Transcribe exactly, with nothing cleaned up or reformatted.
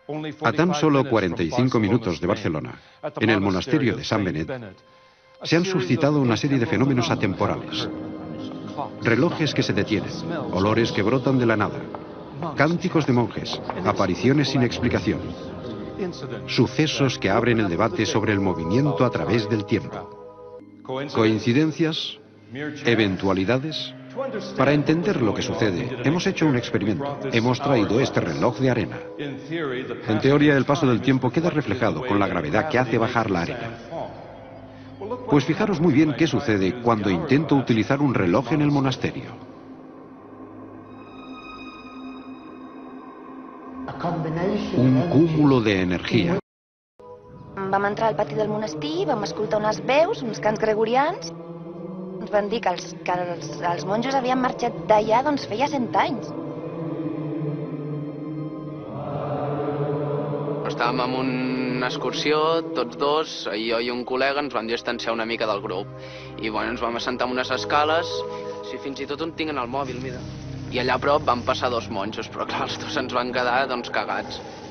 A tan solo cuarenta y cinco minutos de Barcelona, en el monasterio de San Benet, se han suscitado una serie de fenómenos atemporales. Relojes que se detienen, olores que brotan de la nada, cánticos de monjes, apariciones sin explicación, sucesos que abren el debate sobre el movimiento a través del tiempo. ¿Coincidencias? ¿Eventualidades? Para entender lo que sucede, hemos hecho un experimento. Hemos traído este reloj de arena. En teoría, el paso del tiempo queda reflejado con la gravedad que hace bajar la arena. Pues fijaros muy bien qué sucede cuando intento utilizar un reloj en el monasterio. Un cúmulo de energía. Vam entrar al pati del monestir, vam escoltar unes veus, uns cants gregorians. Ens van dir que els, que els, els monjos havien marxat d'allà doncs feia cent anys. Estàvem en una excursió, tots dos, jo i un col·lega, ens vam distanciar una mica del grup. I bueno, ens vam assentar en unes escales, si fins i tot on tinc en el mòbil, mira. I allà a prop van passar dos monjos, però clar, els dos ens van quedar doncs cagats.